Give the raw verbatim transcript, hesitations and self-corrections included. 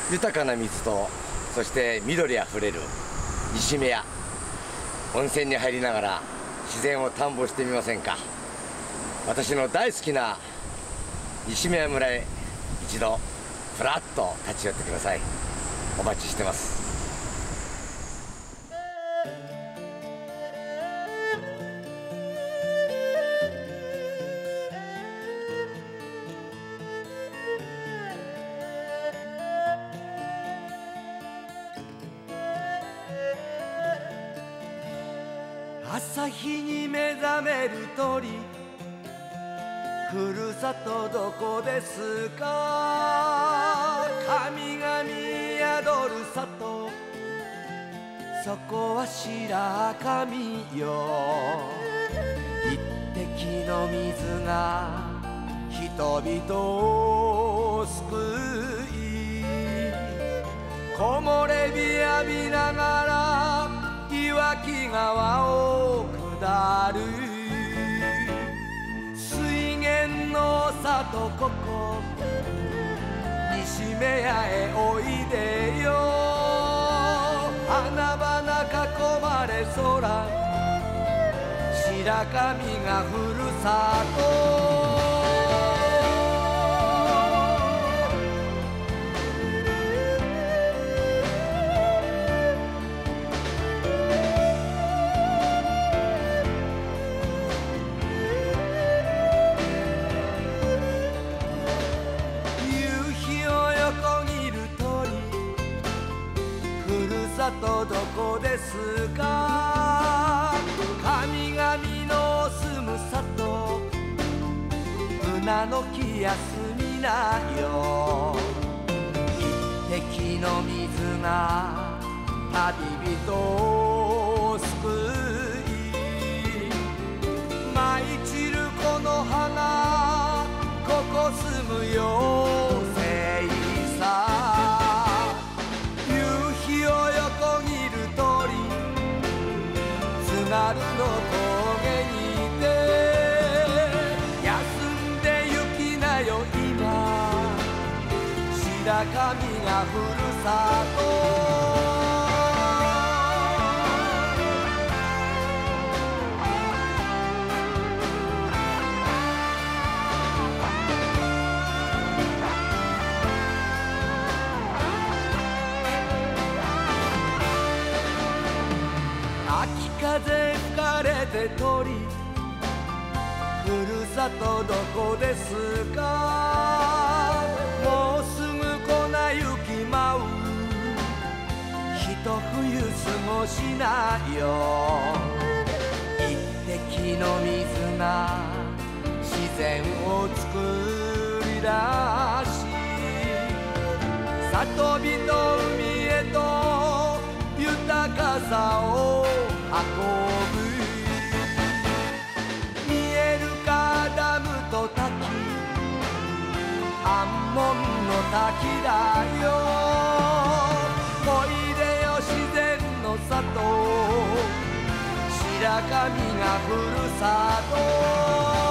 豊かな水と、そして緑あふれる西目屋、温泉に入りながら自然を探訪してみませんか。私の大好きな西目屋村へ一度ふらっと立ち寄ってください。お待ちしてます。 朝日に目覚める鳥、ふるさとどこですか。神々宿る里、そこは白神よ。一滴の水が人々を救い、木漏れ日浴びながら岩木川を下る。水源の里ここ西目屋へおいでよ。花々囲まれ空、白神がふるさと。どこですか。神々の住む里、船の気休みなよ。一滴の水が旅人を救い、舞い散るこの花、ここ住む妖精さ。津軽の峠にて休んでゆきなよ今、白神がふるさと。風吹かれて鳥、ふるさとどこですか。もうすぐ粉雪舞うひと冬過ごしなよ。一滴の水が自然を作り出し、里人海へと豊かさを運ぶ。見えるかダムと滝、安門の滝だよ。おいでよ自然の里、白神がふるさと。